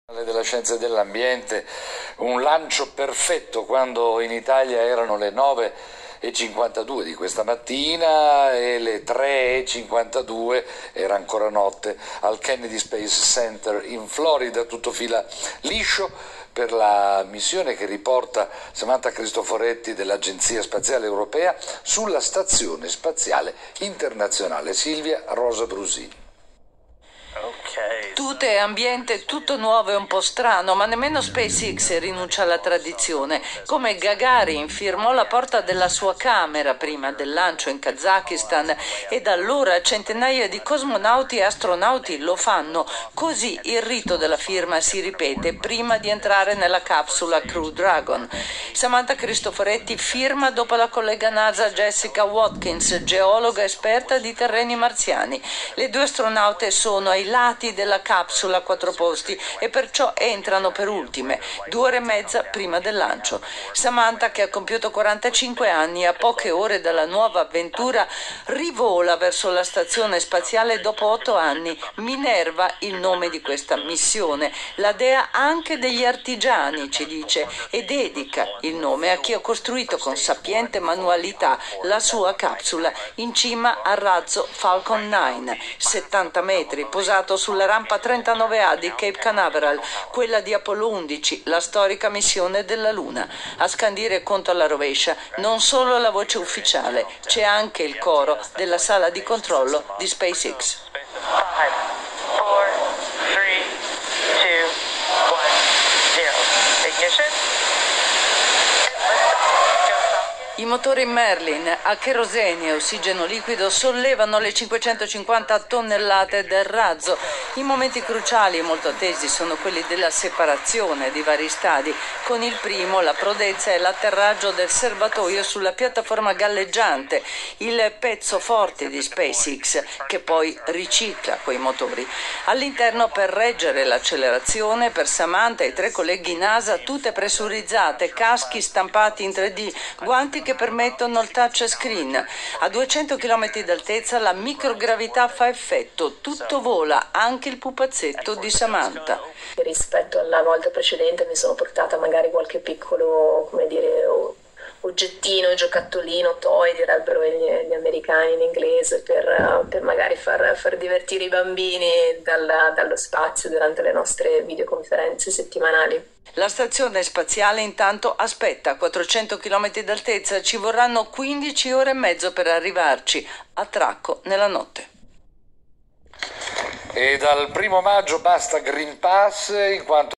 Della scienza e dell'ambiente, un lancio perfetto quando in Italia erano le 9:52 di questa mattina e le 3:52 era ancora notte al Kennedy Space Center in Florida, tutto fila liscio per la missione che riporta Samantha Cristoforetti dell'Agenzia Spaziale Europea sulla Stazione Spaziale Internazionale. Silvia Rosa Brusini. Tutte ambiente, tutto nuovo e un po' strano, ma nemmeno SpaceX rinuncia alla tradizione. Come Gagarin firmò la porta della sua camera prima del lancio in Kazakistan e da allora centinaia di cosmonauti e astronauti lo fanno. Così il rito della firma si ripete prima di entrare nella capsula Crew Dragon. Samantha Cristoforetti firma dopo la collega NASA Jessica Watkins, geologa esperta di terreni marziani. Le due astronaute sono ai lati della capsula a 4 posti e perciò entrano per ultime, 2 ore e mezza prima del lancio. Samantha, che ha compiuto 45 anni, a poche ore dalla nuova avventura, rivola verso la stazione spaziale dopo 8 anni. Minerva il nome di questa missione, la dea anche degli artigiani, ci dice, e dedica il nome a chi ha costruito con sapiente manualità la sua capsula in cima al razzo Falcon 9, 70 metri, posato sulla rampa 39A di Cape Canaveral, quella di Apollo 11, la storica missione della Luna. A scandire conto alla rovescia non solo la voce ufficiale, c'è anche il coro della sala di controllo di SpaceX. 5, 4, 3, 2, 1, 0. Ignition. I motori Merlin a kerosene e ossigeno liquido sollevano le 550 tonnellate del razzo. I momenti cruciali e molto attesi sono quelli della separazione di vari stadi. Con il primo, la prodezza e l'atterraggio del serbatoio sulla piattaforma galleggiante, il pezzo forte di SpaceX, che poi ricicla quei motori. All'interno, per reggere l'accelerazione, per Samantha e i 3 colleghi NASA, tutte pressurizzate, caschi stampati in 3D, guanti che permettono il touchscreen. A 200 km d'altezza la microgravità fa effetto, tutto vola, anche il pupazzetto di Samantha. Rispetto alla volta precedente mi sono portata magari qualche piccolo, come dire, oggettino, giocattolino, toy direbbero gli americani in inglese, per magari far divertire i bambini dallo spazio durante le nostre videoconferenze settimanali. La stazione spaziale intanto aspetta a 400 km d'altezza, ci vorranno 15 ore e mezzo per arrivarci, attracco nella notte. E dal 1° maggio basta Green Pass in quanto